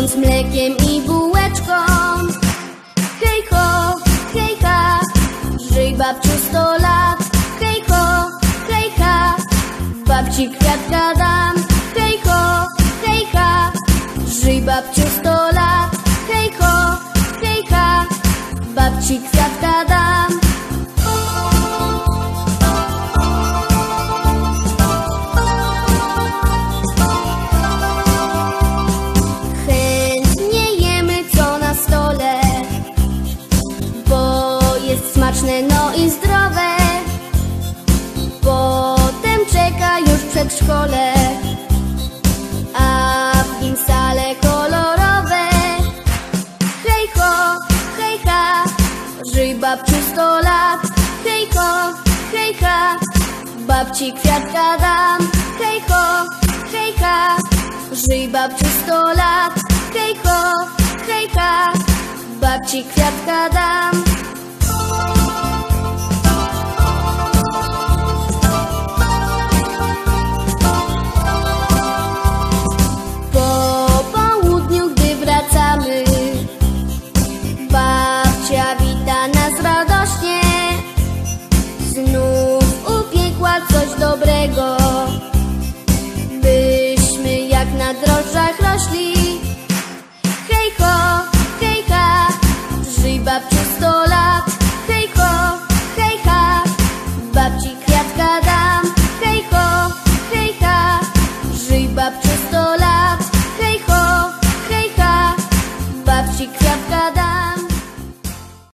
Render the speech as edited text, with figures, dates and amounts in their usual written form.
z mlekiem i bułeczką. Hej ho, hejka, żyj babciu 100 lat. Hej ho, hejka, babci kwiatka dam. Hej ho, hejka, żyj babciu 100 lat. Hej ho, hejka, babci kwiatka dam. Chętnie jemy co na stole, bo jest smaczne, no i zdrowe. Potem czeka już przedszkole, a w nim sale kolorowe. Hej ho, hejka, żyj babciu 100 lat. Hej ho, hejka, babci kwiatka dam. Hej ho, hejka, żyj babciu 100 lat. Hej ho, hejka, babci kwiatka dam. Po południu, gdy wracamy, babcia wita nas radośnie. Znów upiekła coś dobrego, byśmy jak na drożdżach rośli. Hej ho, hejka, żyj babciu 100 lat. Hej ho, hejka, babci kwiatka dam. Hej ho, hejka, żyj babciu 100 lat. Hej ho, hejka, babci kwiatka dam.